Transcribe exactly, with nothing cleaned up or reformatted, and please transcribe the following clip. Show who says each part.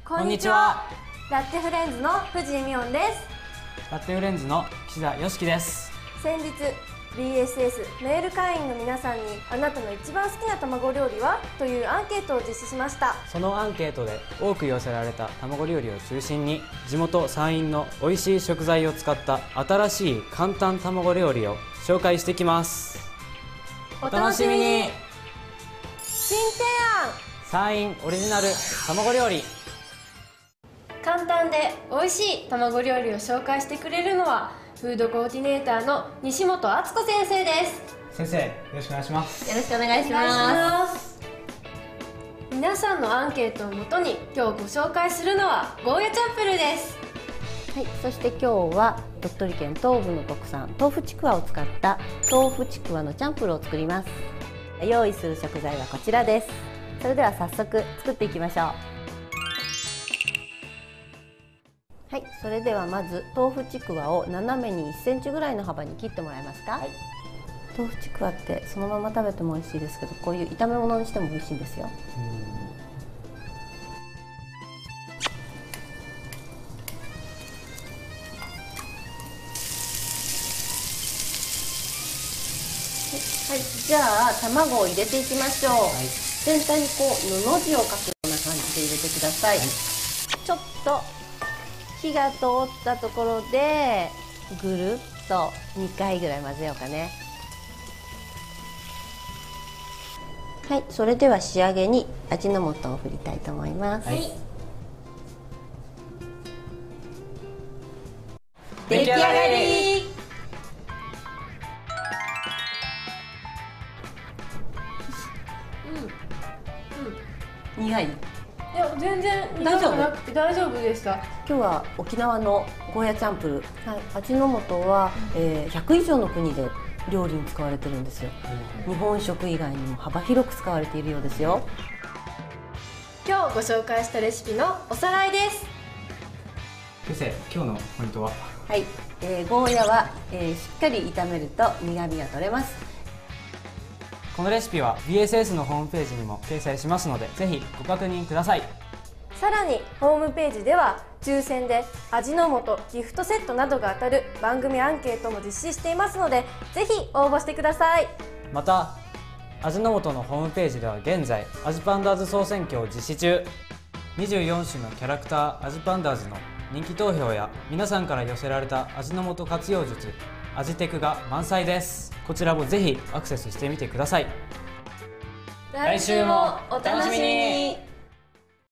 Speaker 1: こんにちは。ラッテフレンズの藤井美音です。
Speaker 2: ラッテフレンズの岸田よしきです。
Speaker 1: 先日 ビーエスエス メール会員の皆さんにあなたの一番好きな卵料理はというアンケートを実施しました。
Speaker 2: そのアンケートで多く寄せられた卵料理を中心に地元山陰の美味しい食材を使った新しい簡単卵料理を紹介してきます。
Speaker 1: お楽しみに。新提案、
Speaker 2: 山陰オリジナル卵料理。
Speaker 1: 簡単で美味しい卵料理を紹介してくれるのはフードコーディネーターの西本敦子先生です。
Speaker 2: 先生、よろしくお願いします。
Speaker 3: よろしくお願いします。
Speaker 1: 皆さんのアンケートをもとに今日ご紹介するのはゴーヤチャンプルーです。
Speaker 3: はい、そして今日は鳥取県東部の特産豆腐ちくわを使った豆腐ちくわのチャンプルーを作ります。用意する食材はこちらです。それでは早速作っていきましょう。はい、それではまず豆腐ちくわを斜めにいっセンチぐらいの幅に切ってもらえますか。はい、豆腐ちくわってそのまま食べても美味しいですけど、こういう炒め物にしても美味しいんですよ。はい、じゃあ卵を入れていきましょう。はい、全体にこうのの字を描くような感じで入れてください。はい、ちょっと火が通ったところでぐるっとにかいぐらい混ぜようかね。はい、それでは仕上げに味の素を振りたいと思います。はい、出来上がり。うん、苦い？
Speaker 1: いや、全然苦くなくて大丈夫でした。
Speaker 3: 今日は沖縄のゴーヤチャンプルー、はい、味の素は、えー、ひゃく以上の国で料理に使われてるんですよ。日本食以外にも幅広く使われているようですよ。
Speaker 1: 今日ご紹介したレシピのおさらいです。
Speaker 2: 先生、今日のポイントは？
Speaker 3: はい、えー、ゴーヤは、えー、しっかり炒めると苦みが取れます。
Speaker 2: このレシピは ビーエスエス のホームページにも掲載しますので、ぜひご確認ください。
Speaker 1: さらにホームページでは抽選で味の素ギフトセットなどが当たる番組アンケートも実施していますので、ぜひ応募してください。
Speaker 2: また味の素のホームページでは現在味パンダーズ総選挙を実施中。にじゅうよん種のキャラクター味パンダーズの人気投票や皆さんから寄せられた味の素活用術、味テクが満載です。こちらもぜひアクセスしてみてください。
Speaker 1: 来週もお楽しみに。